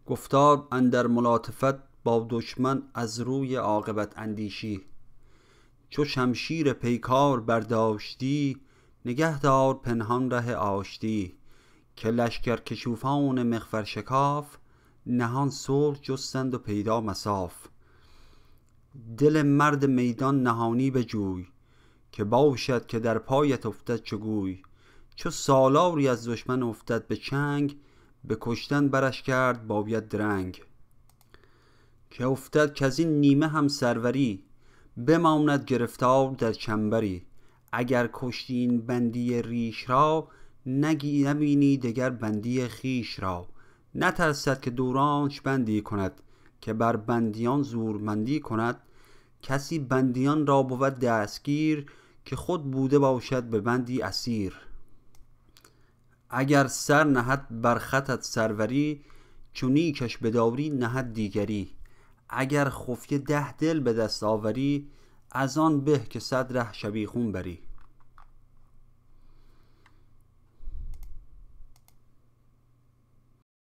گفتار اندر ملاطفت با دشمن از روی عاقبت اندیشی. چو شمشیر پیکار برداشتی، نگهدار پنهان ره آشتی. که لشکر کشوفان مغفر شکاف، نهان صلح جستند و پیدا مصاف. دل مرد میدان نهانی بجوی، که باشد که در پایت افتد چو گوی. چو سالاری از دشمن افتد به چنگ، به کشتن برش کرد باید درنگ. که افتد که از این نیمه هم سروری، بماند گرفتار در چنبری. اگر کشتی این بندی ریش را، نبینی دگر بندی خیش را. نترسد که دورانش بندی کند، که بر بندیان زورمندی کند. کسی بندیان را بود دستگیر، که خود بوده باشد به بندی اسیر. اگر سر نهد بر خطت سروری، چو نیکش بداری نهد دیگری. اگر خفیه 10 دل به دست آوری، از آن به که 100 ره شبیخون بری.